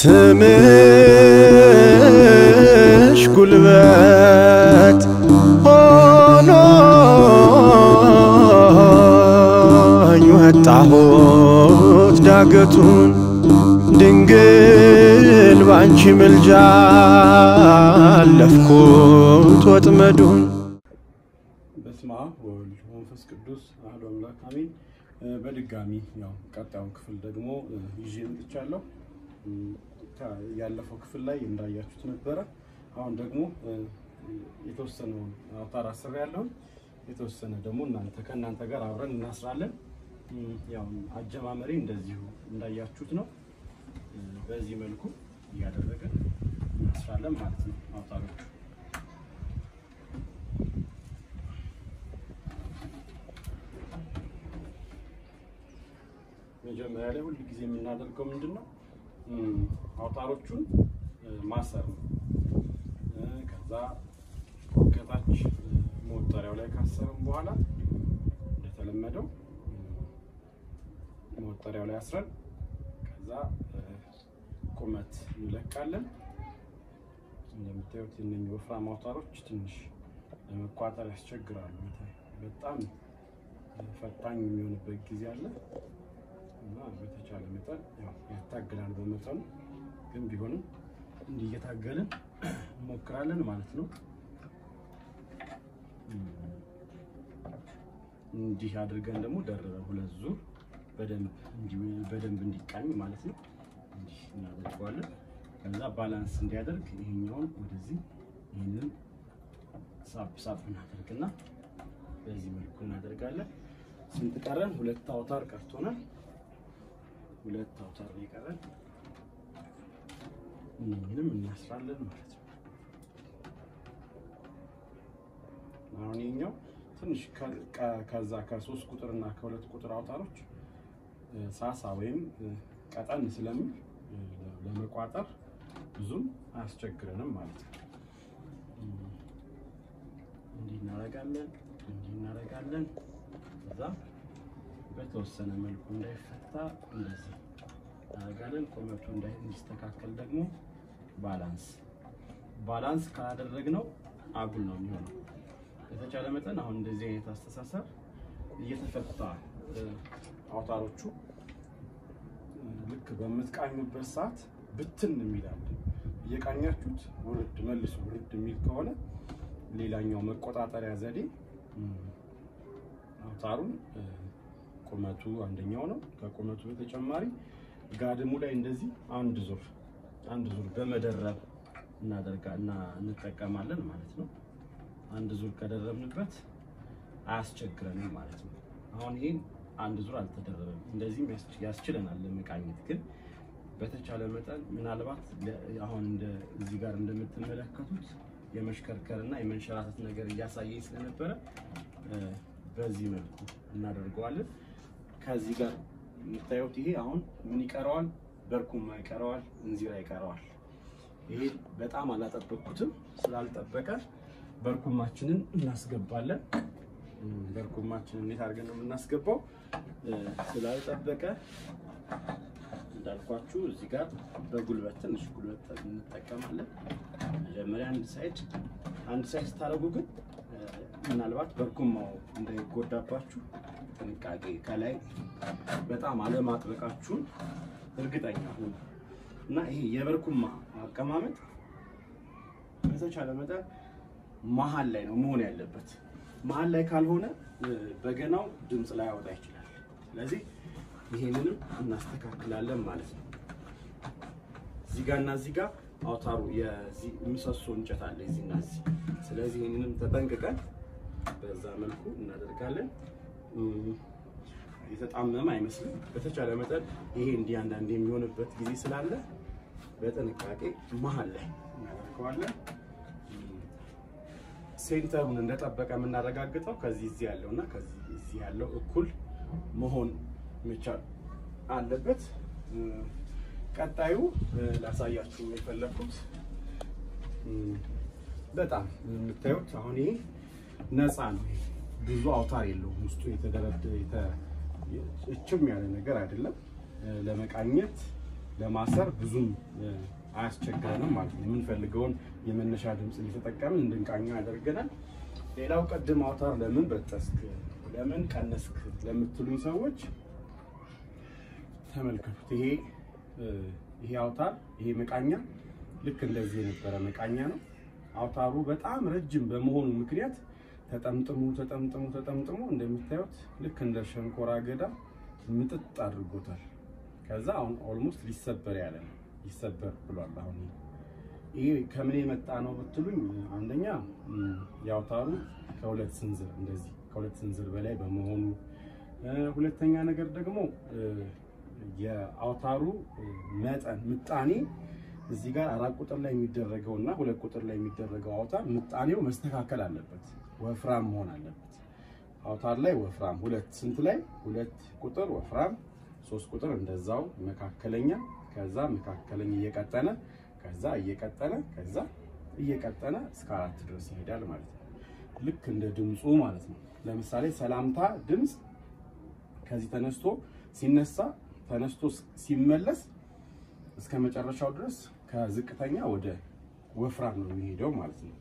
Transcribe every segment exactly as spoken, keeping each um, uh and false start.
ስምሽ ጉልበት ሆኖኝ ወጣሁት ዳገቱን ድንግል ባንቺ ምልጃ አለፍኩት ወጥመዱን በስመ አብ ወወልድ ወመንፈስ ቅዱስ አሐዱ አምላክ አሜን። በድጋሚ ያው ቀጣዩን ክፍል ደግሞ ይዤ መጥቻለሁ። ያለፈው ክፍል ላይ እንዳያችሁት ነበረ። አሁን ደግሞ የተወሰነው አውታር አስር ያለው የተወሰነ ደግሞ እናንተ ከእናንተ ጋር አብረን እናስራለን። ያው አጀማመሪ እንደዚሁ እንዳያችሁት ነው። በዚህ መልኩ ያደረገን እናስራለን ማለት ነው። አውታሮች መጀመሪያ ላይ ሁሉ ጊዜ የምናደርገው ምንድነው? አውታሮቹን ማሰር ነው። ከዛ ከታች መወጠሪያው ላይ ካሰረን በኋላ እንደተለመደው መወጠሪያው ላይ አስረን ከዛ ቁመት እንለካለን። እንደምታዩት እነኚህ ወፍራም አውታሮች ትንሽ ለመቋጠር ያስቸግራሉ። በጣም ፈታኝ የሚሆንበት ጊዜ አለ እና በተቻለ መጠን ያው ያታገላል በመጠኑ ግን ቢሆንም እንዲህ እየታገልን እንሞክራለን ማለት ነው። እንዲህ አድርገን ደግሞ ደረበ ሁለት ዙር በደንብ እንዲህ በደንብ እንዲቃኝ ማለት ነው። እንዲህ እናደርጋለን። ከዛ ባላንስ እንዲያደርግ ይሄኛውን ወደዚህ ይሄንን ሳብ ሳብ እናደርግና በዚህ መልኩ እናደርጋለን። ስንት ቀረን? ሁለት አውታር ቀርቶናል። ሁለት አውታር ይቀራል። ምንም እናስራለን ማለት ነው። አሁን ይሄኛው ትንሽ ከዛ ከሶስት ቁጥርና ከሁለት ቁጥር አውታሮች ሳሳ ወይም ቀጠን ስለሚል ለመቋጠር ብዙም አያስቸግረንም ማለት ነው። እንዲህ እናደርጋለን እንዲህ እናደርጋለን። ከዛ በተወሰነ መልኩ እንዳይፈታ እንደዚህ እናደርጋለን። ቁመቱ እንዳይስተካከል ደግሞ ባላንስ ባላንስ ካደረግነው አጉል ነው የሚሆነው። በተቻለ መጠን አሁን እንደዚህ አይነት አስተሳሰር እየተፈታ አውታሮቹ ልክ በመትቃኙበት ሰዓት ብትን የሚላል እየቃኛችሁት ወርድ መልሱ ወርድ የሚል ከሆነ ሌላኛው መቆጣጠሪያ ዘዴ አውታሩን ቁመቱ አንደኛው ነው። ከቁመቱ በተጨማሪ ጋድሙ ላይ እንደዚህ አንድ ዙር አንድ ዙር በመደረብ እናደርጋና እንጠቀማለን ማለት ነው። አንድ ዙር ከደረብንበት አያስቸግረንም ማለት ነው። አሁን ይሄን አንድ ዙር አልተደረበም እንደዚህም ያስችለናል ለመቃኘት። ግን በተቻለ መጠን ምናልባት አሁን እንደ እዚህ ጋር እንደምትመለከቱት የመሽከርከርና የመንሸራተት ነገር እያሳየኝ ስለነበረ በዚህ መልኩ እናደርገዋለን። ከዚህ ጋር የምታዩት ይሄ አሁን ምን ይቀረዋል? በርኩማ ይቀረዋል፣ እንዚራ ይቀረዋል። ይሄ በጣም አላጠበቅኩትም። ስላልጠበቀ በርኩማችንን እናስገባለን። በርኩማችንን እንዴት አድርገን ነው የምናስገባው? ስላልጠበቀ እንዳልኳችሁ እዚህ ጋር በጉልበት ትንሽ ጉልበት እንጠቀማለን። መጀመሪያ አንድ ሳይድ አንድ ሳይድ ታረጉ ግን ምናልባት በርኩማው እንዳይጎዳባችሁ ጥንቃቄ ከላይ በጣም አለማጥበቃችሁን እርግጠኛ ሁኑ እና ይሄ የበርኩማ አቀማመጥ በተቻለ መጠን መሃል ላይ ነው መሆን ያለበት። መሃል ላይ ካልሆነ በገናው ድምጽ ላይ ያወጣ ይችላል። ስለዚህ ይሄንንም እናስተካክላለን ማለት ነው። እዚህ ጋርና እዚህ ጋር አውታሩ የዚህ ምሰሶ እንጨት አለ እዚህና እዚህ። ስለዚህ ይሄንንም ተጠንቅቀን በዛ መልኩ እናደርጋለን። የተጣመመ አይመስልም። በተቻለ መጠን ይሄ እንዲህ አንዳንድ የሚሆንበት ጊዜ ስላለ በጥንቃቄ መሃል ላይ እናደርገዋለን። ሴንተሩን እንደጠበቀ የምናረጋግጠው ከዚህ እዚህ ያለውና ከዚህ እዚህ ያለው እኩል መሆን መቻል አለበት። ቀጣዩ ላሳያችሁ የፈለኩት በጣም የምታዩት አሁን ይሄ ነፃ ነው። ብዙ አውታር የለውም። ውስጡ የተደረደ እችም ያለ ነገር አይደለም። ለመቃኘት ለማሰር ብዙም አያስቸግረንም ማለት ነው የምንፈልገውን የመነሻ ድምጽ እየተጠቀምን እንድንቃኛ ያደርገናል ሌላው ቀድም አውታር ለምን በጠስክ ለምን ቀነስክ ለምትሉኝ ሰዎች ተመልከቱት ይሄ ይሄ አውታር ይሄ መቃኛ ልክ እንደዚህ የነበረ መቃኛ ነው አውታሩ በጣም ረጅም በመሆኑ ምክንያት ተጠምጥሙ ተጠምጥሙ ተጠምጥሙ እንደምታዩት ልክ እንደ ሸንኮራ አገዳ ምጥጥ አድርጎታል ከዛ አሁን ኦልሞስት ሊሰበር ያለ ነው ይሰበር ብሏል አሁን ይሄ ከምን የመጣ ነው ብትሉኝ አንደኛ ያውታሩ ከሁለት ስንዝር እንደዚህ ከሁለት ስንዝር በላይ በመሆኑ ሁለተኛ ነገር ደግሞ የአውታሩ መጠን ምጣኔ እዚህ ጋር አራት ቁጥር ላይ የሚደረገውና ሁለት ቁጥር ላይ የሚደረገው አውታር ምጣኔው መስተካከል አለበት ወፍራም መሆን አለበት አውታር ላይ ወፍራም ሁለት ስንት ላይ ሁለት ቁጥር ወፍራም ሶስት ቁጥር እንደዛው መካከለኛ ከዛ መካከለኛ እየቀጠነ ከዛ እየቀጠነ ከዛ እየቀጠነ እስከ አራት ድረስ ይሄዳል ማለት ነው ልክ እንደ ድምጹ ማለት ነው ለምሳሌ ሰላምታ ድምጽ ከዚህ ተነስቶ ሲነሳ ተነስቶ ሲመለስ እስከ መጨረሻው ድረስ ከዝቅተኛ ወደ ወፍራም ነው የሚሄደው ማለት ነው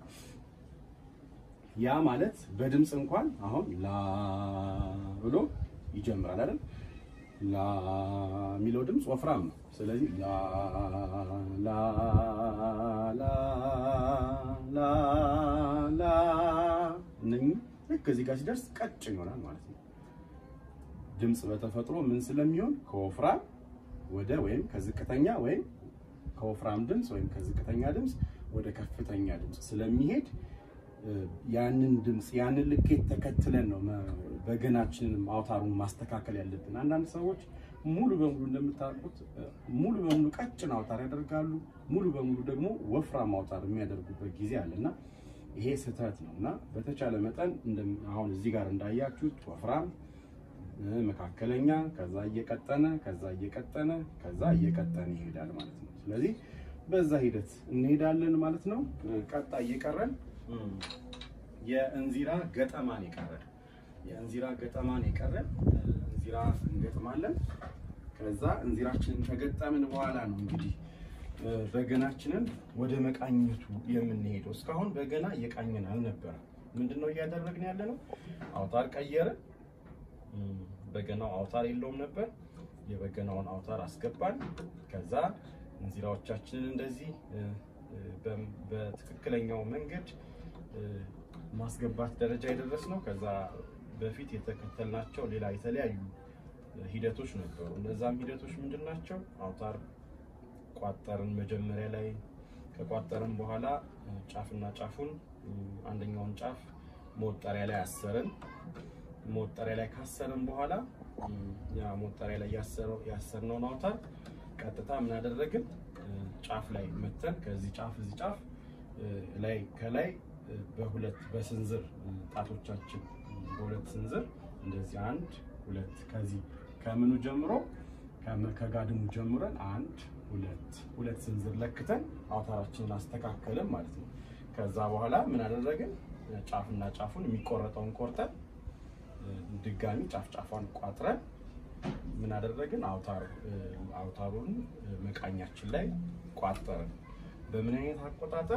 ያ ማለት በድምጽ እንኳን አሁን ላ ብሎ ይጀምራል አይደል ላ ሚለው ድምጽ ወፍራም ነው ስለዚህ ላ ላ ላ ላ ላ ነኝ ልክ እዚህ ጋር ሲደርስ ቀጭን ይሆናል ማለት ነው ድምጽ በተፈጥሮ ምን ስለሚሆን ከወፍራም ወደ ወይም ከዝቅተኛ ወይም ከወፍራም ድምጽ ወይም ከዝቅተኛ ድምጽ ወደ ከፍተኛ ድምጽ ስለሚሄድ ያንን ድምጽ ያንን ልኬት ተከትለን ነው በገናችንን አውታሩን ማስተካከል ያለብን አንዳንድ ሰዎች ሙሉ በሙሉ እንደምታውቁት ሙሉ በሙሉ ቀጭን አውታር ያደርጋሉ ሙሉ በሙሉ ደግሞ ወፍራም አውታር የሚያደርጉበት ጊዜ አለና ይሄ ስህተት ነውና በተቻለ መጠን አሁን እዚህ ጋር እንዳያችሁት ወፍራም መካከለኛ ከዛ እየቀጠነ ከዛ እየቀጠነ ከዛ እየቀጠነ ይሄዳል ማለት ነው ስለዚህ በዛ ሂደት እንሄዳለን ማለት ነው ቀጣይ እየቀረን የእንዚራ ገጠማን ይቀራል የእንዚራ ገጠማን ይቀራል እንዚራ እንገጥማለን ከዛ እንዚራችንን ከገጠምን በኋላ ነው እንግዲህ በገናችንን ወደ መቃኘቱ የምንሄደው እስካሁን በገና እየቃኘን አልነበረ ምንድነው እያደረግን ያለነው አውታር ቀየረ በገናው አውታር የለውም ነበር የበገናውን አውታር አስገባን ከዛ እንዚራዎቻችንን እንደዚህ በትክክለኛው መንገድ ማስገባት ደረጃ የደረስነው ከዛ በፊት የተከተልናቸው ሌላ የተለያዩ ሂደቶች ነበሩ እነዛም ሂደቶች ምንድናቸው አውታር ቋጠርን መጀመሪያ ላይ ከቋጠርን በኋላ ጫፍና ጫፉን አንደኛውን ጫፍ ሞጣሪያ ላይ አሰረን ሞጣሪያ ላይ ካሰረን በኋላ ያ ሞጣሪያ ላይ ያሰረው ያሰርነው አውታር ቀጥታ ምን አደረግን ጫፍ ላይ መተን ከዚህ ጫፍ እዚህ ጫፍ ላይ ከላይ በሁለት በስንዝር ጣቶቻችን በሁለት ስንዝር እንደዚህ አንድ ሁለት ከዚህ ከምኑ ጀምሮ ከጋድሙ ጀምረን አንድ ሁለት ሁለት ስንዝር ለክተን አውታራችንን አስተካከለን ማለት ነው ከዛ በኋላ ምን አደረግን ጫፍና ጫፉን የሚቆረጠውን ቆርጠን ድጋሚ ጫፍ ጫፋን ቋጥረን ምን አደረግን አውታር አውታሩን መቃኛችን ላይ ቋጥረን በምን አይነት አቆጣጠር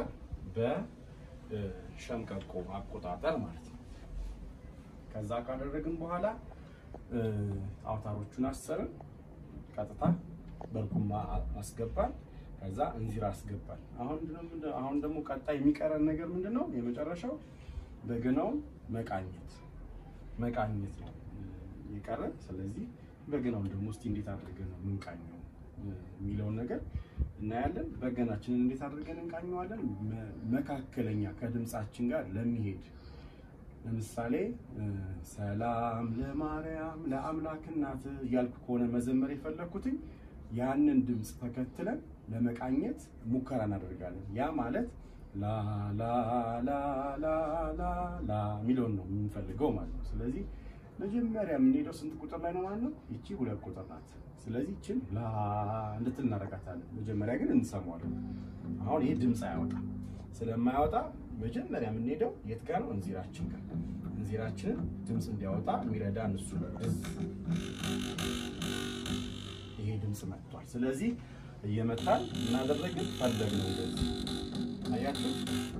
በሸምቀቆ አቆጣጠር ማለት ነው ከዛ ካደረግን በኋላ አውታሮቹን አሰርን ቀጥታ በርኩማ አስገባን ከዛ እንዚራ አስገባን አሁን ደግሞ አሁን ደግሞ ቀጣይ የሚቀረን ነገር ምንድነው የመጨረሻው በገናው መቃኘት መቃኘት ነው ይቀራል ስለዚህ በገናው ደግሞ እስቲ እንዴት አድርገን ነው ምንቃኘው የሚለው ነገር እናያለን በገናችንን እንዴት አድርገን እንቃኘዋለን መካከለኛ ከድምጻችን ጋር ለሚሄድ ለምሳሌ ሰላም ለማርያም ለአምላክ እናት ያልኩ ከሆነ መዘመር የፈለኩት ያንን ድምጽ ተከትለን ለመቃኘት ሙከራ እናደርጋለን ያ ማለት ላ ላ ላ ላ ላ ላ ሚሊዮን ነው የምንፈልገው ማለት ነው ስለዚህ መጀመሪያ የምንሄደው ስንት ቁጥር ላይ ነው ማለት ነው እቺ ሁለት ቁጥር ናት ስለዚህ እቺን ላ እንድትል እናደርጋታለን መጀመሪያ ግን እንሰማዋለን አሁን ይሄ ድምጽ አያወጣ ስለማያወጣ መጀመሪያ የምንሄደው የት ጋር ነው እንዚራችን ጋር እንዚራችንን ድምጽ እንዲያወጣ የሚረዳን እሱ ነው ይሄ ድምጽ መጥቷል ስለዚህ እየመታን እናደረግን ፈለግን እንደዚህ አያችሁ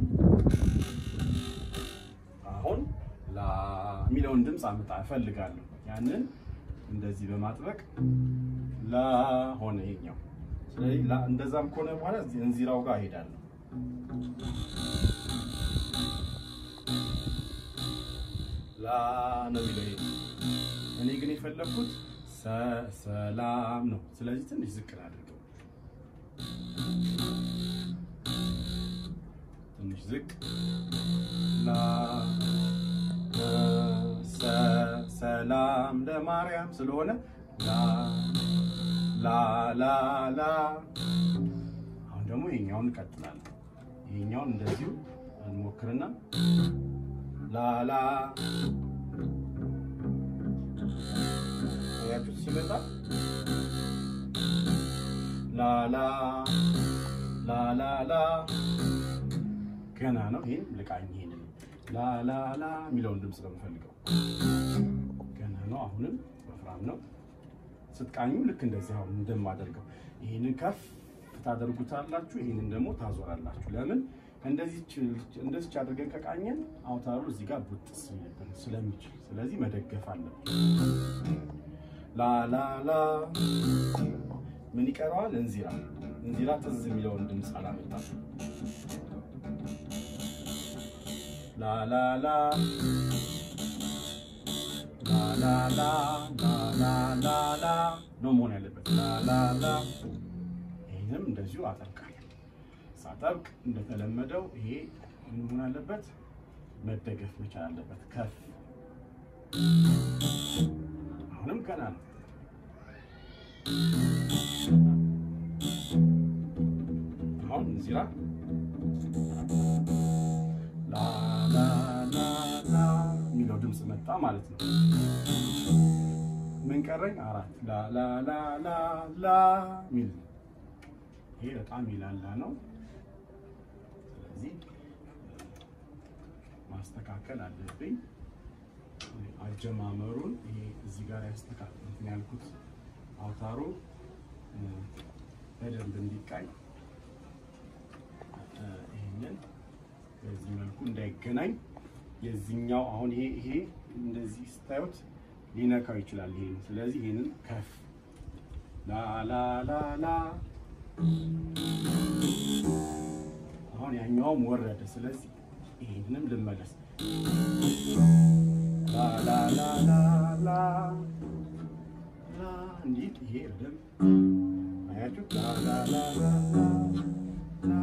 አሁን ላ ሚሊዮን ድምጽ አመጣ ፈልጋለሁ ያንን እንደዚህ በማጥበቅ ላ ሆነ ይኛው ስለዚህ ላ እንደዛም ኮነ በኋላ እንዚራው ጋር ሄዳለሁ ላ ነው ሚለው እኔ ግን የፈለኩት ሰላም ነው ስለዚህ ትንሽ ዝቅ አድርገው ትንሽ ዝቅ ላ ሰላም ለማርያም ስለሆነ ላ ላ ላ ላ አሁን ደግሞ ይሄኛውን እንቀጥላለን ይሄኛውን እንደዚሁ እንሞክርና ላ ላ ያችሁ ሲመጣ ላ ላ ላ ላ ላ ገና ነው ይሄን ልቃኝ ይሄን ላ ላ ላ ሚሊዮን ድምጽ ለምፈልገው ገና ነው አሁንም ወፍራም ነው ስትቃኙ ልክ እንደዚህ አሁን እንደማደርገው ይሄንን ከፍ ታደርጉታላችሁ ይሄንን ደግሞ ታዞራላችሁ ለምን እንደዚህ እንደዚህ አድርገን ከቃኘን አውታሩ እዚህ ጋር ቡጥስ ስለሚችል ስለዚህ መደገፍ አለብን ላ ላ ላ ምን ይቀራል እንዚራ እንዚራ ትዝ ሚሊዮን ድምጽ አላመጣም ላ ላ ላ ላ ላ ላ ላ ላ ላ ነው መሆን ያለበት ላ ላ ላ ይሄንም እንደዚሁ አጠብቃለሁ ሳጠብቅ እንደተለመደው ይሄ ምን መሆን አለበት መደገፍ መቻል አለበት ከፍ አሁንም ገና ነው አሁን እንዚራ ላ ላ ላ ላ ሚሊዮን ድምጽ መጣ ማለት ነው ምን ቀረኝ አራት ላ ላ ላ ላ ላ ሚል ይሄ በጣም ይላላ ነው ስለዚህ ማስተካከል አለብኝ አጀማመሩን ይሄ እዚህ ጋር ያስተካክሉት ያልኩት አውታሩ በደንብ እንዲቃኝ ይሄንን በዚህ መልኩ እንዳይገናኝ የዚህኛው አሁን ይሄ ይሄ እንደዚህ ስታዩት ሊነካው ይችላል ይሄን ስለዚህ ይሄንን ከፍ ላ ላ ላ ላ አሁን ያኛውም ወረደ ስለዚህ ይሄንንም ልመለስ ላ ላ ላ ላ ላ ላ እንዴት ይሄ በደንብ አያችሁ ላ ላ ላ ላ ላ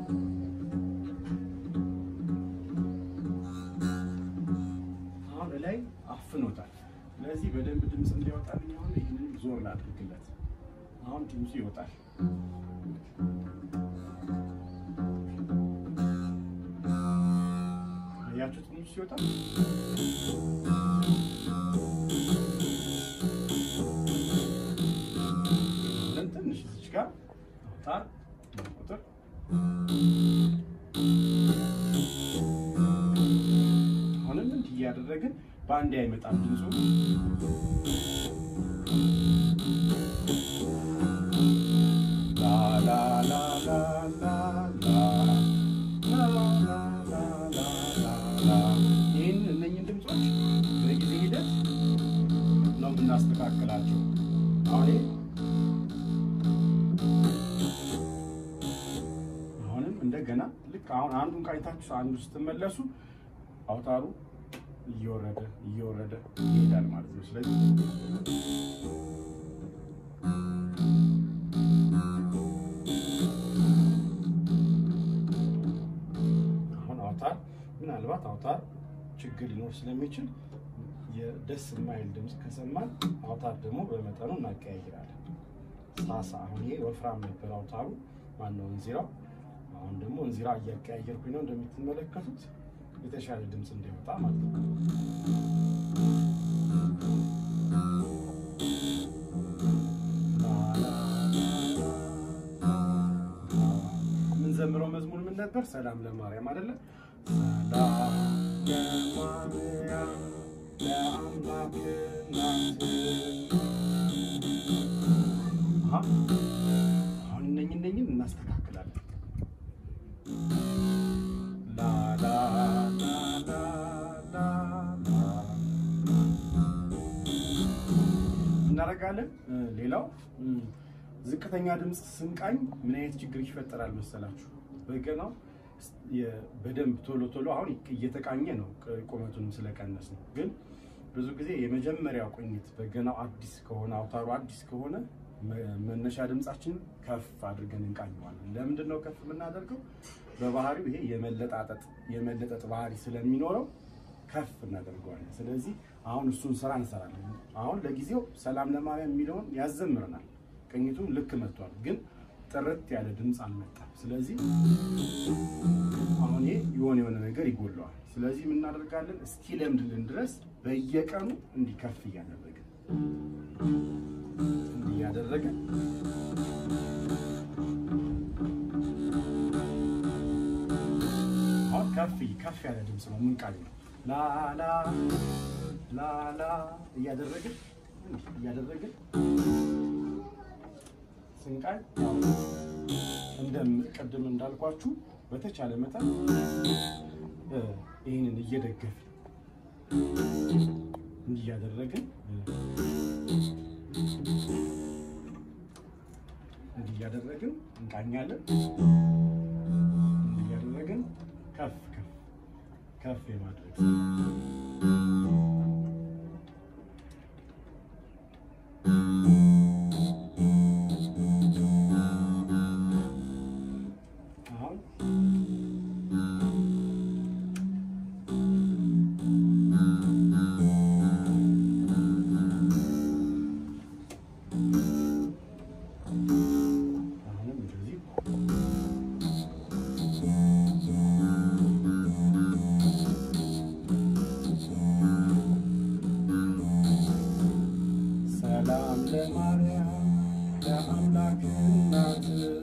አሁን ላይ አፍኖታል ስለዚህ በደንብ ድምጽ እንዲያወጣልኝ አሁን ይሄንን ዞር ላድርግለት አሁን ድምጽ ይወጣል ያችሁ ትንሽ ይወጣል ትንሽ እዚህ ጋር አውታር ቁጥር አሁንም እንዲህ ያደረግን ባንዴ አይመጣም ድምጹ ላ ላ ላ ላ ላ ላ ይህን እነኝን ድምጾች በጊዜ ሂደት ነው የምናስተካክላቸው አሁን አሁንም እንደገና ልክ አሁን አንዱን ቃይታችሁ አንዱ ስትመለሱ አውታሩ እየወረደ እየወረደ ይሄዳል ማለት ነው ስለዚህ አሁን አውታር ምናልባት አውታር ችግር ሊኖር ስለሚችል የደስ የማይል ድምጽ ከሰማን አውታር ደግሞ በመጠኑ እናቀያይራለን ሳሳ አሁን ይሄ ወፍራም ነበር አውታሩ ማን ነው እንዚራው አሁን ደግሞ እንዚራ እያቀያየርኩኝ ነው እንደምትመለከቱት የተሻለ ድምጽ እንዲወጣ ማለት ነው ምን ዘምረው መዝሙር ምን ነበር ሰላም ለማርያም አይደለ ሰላም ለማርያም ለአምላክ እናት አሁን እነኝ እነኝን እናስተካክላለን ላ ላ ላ ላ እናረጋለን ሌላው ዝቅተኛ ድምጽ ስንቃኝ ምን አይነት ችግር ይፈጠራል መሰላችሁ በገናው በደንብ ቶሎ ቶሎ አሁን እየተቃኘ ነው ቁመቱንም ስለቀነስ ነው ግን ብዙ ጊዜ የመጀመሪያው ቅኝት በገናው አዲስ ከሆነ አውታሩ አዲስ ከሆነ መነሻ ድምጻችን ከፍ አድርገን እንቃኘዋለን ለምንድን ነው ከፍ የምናደርገው በባህሪው ይሄ የመለጣጠጥ የመለጠጥ ባህሪ ስለሚኖረው ከፍ እናደርገዋለን ስለዚህ አሁን እሱን ስራ እንሰራለን አሁን ለጊዜው ሰላም ለማርያም የሚለውን ያዘምረናል ቅኝቱ ልክ መጥቷል ግን ጥርት ያለ ድምጽ አልመጣም ስለዚህ አሁን ይሄ የሆነ የሆነ ነገር ይጎለዋል ስለዚህ ምን እናደርጋለን እስኪ ለምድልን ድረስ በየቀኑ እንዲከፍ ያደረገ እንዲያደረገ አሁን ከፍ ከፍ ያለ ድምጽ ነው ምን ቃል ነው ላ ላ ላ ላ እያደረገ እያደረገ ስንቃይ እንደም ቀደም እንዳልኳችሁ በተቻለ መጠን ይሄንን እየደገፈ እያደረገ እያደረገ እንቃኛለን እያደረገ ከፍ ከፍ ከፍ የማድረግ መማርያ ለአምላክ እናት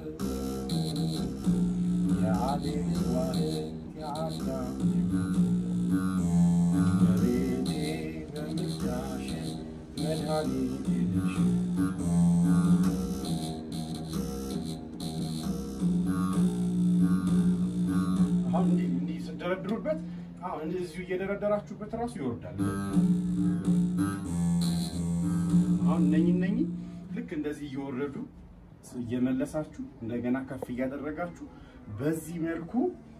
የአቤል ዋህድ የአዳም በቤቴ በምልጃሽ መድኃኒቴ ነሽ አሁን እንዲህ ስትደረድሩበት አሁን እንደዚሁ እየደረደራችሁበት ራሱ ይወርዳል አሁን ነኝ ነኝ ልክ እንደዚህ እየወረዱ እየመለሳችሁ እንደገና ከፍ ያደረጋችሁ በዚህ መልኩ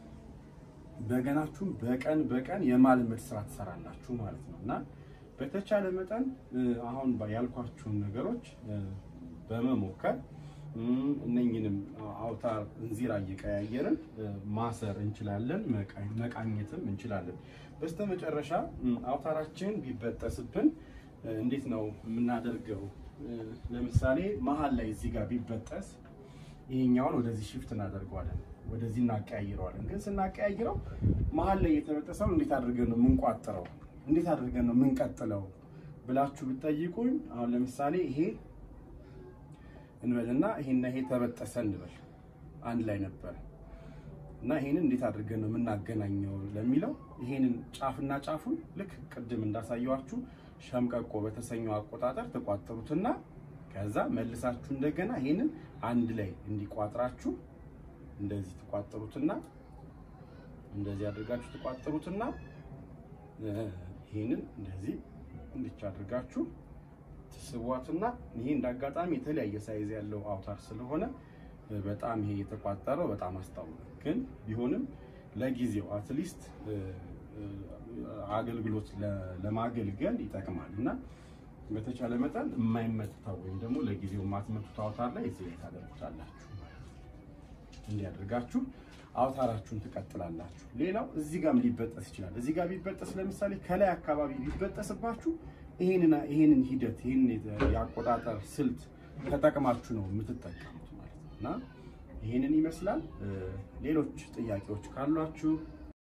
በገናችሁ በቀን በቀን የማልመድ ስራ ተሰራላችሁ ማለት ነውና በተቻለ መጠን አሁን ያልኳችሁ ነገሮች በመሞከር እነኝንም አውታር እንዚራ እየቀያየርን ማሰር እንችላለን መቃኘትም እንችላለን በስተመጨረሻ አውታራችን ቢበጠስብን እንዴት ነው የምናደርገው ለምሳሌ መሃል ላይ እዚህ ጋር ቢበጠስ ይሄኛውን ወደዚህ ሽፍት እናደርገዋለን ወደዚህ እናቀያይረዋለን ግን ስናቀያይረው መሃል ላይ የተበጠሰው እንዴት አድርገን ነው ምንቋጥረው እንዴት አድርገን ነው ምንቀጥለው ብላችሁ ብትጠይቁኝ አሁን ለምሳሌ ይሄ እንበልና ይሄና ይሄ ተበጠሰ እንበል አንድ ላይ ነበር እና ይሄንን እንዴት አድርገን ነው ምናገናኘው ለሚለው ይሄንን ጫፍና ጫፉን ልክ ቅድም እንዳሳየዋችሁ ሸምቀቆ በተሰኘው አቆጣጠር ተቋጥሩትና ከዛ መልሳችሁ እንደገና ይሄንን አንድ ላይ እንዲቋጥራችሁ እንደዚህ ተቋጥሩትና እንደዚህ አድርጋችሁ ተቋጥሩትና ይሄንን እንደዚህ እንድቻ አድርጋችሁ ተስዋትና ይሄ እንዳጋጣሚ የተለያየ ሳይዝ ያለው አውታር ስለሆነ በጣም ይሄ የተቋጠረው በጣም አስተውሉ ግን ቢሆንም ለጊዜው አትሊስት አገልግሎት ለማገልገል ይጠቅማልና በተቻለ መጠን የማይመጣው ወይም ደግሞ ለጊዜው ማትመጡት አውታር ላይ እዚህ ላይ ታደርጉታላችሁ እንዲያደርጋችሁ አውታራችሁን ትቀጥላላችሁ ሌላው እዚህ ጋርም ሊበጠስ ይችላል እዚህ ጋር ቢበጠስ ለምሳሌ ከላይ አካባቢ ቢበጠስባችሁ ይሄንና ይሄንን ሂደት ይሄን ያቆጣጠር ስልት ተጠቅማችሁ ነው የምትጠቀሙት ማለት ነውና ይሄንን ይመስላል ሌሎች ጥያቄዎች ካሏችሁ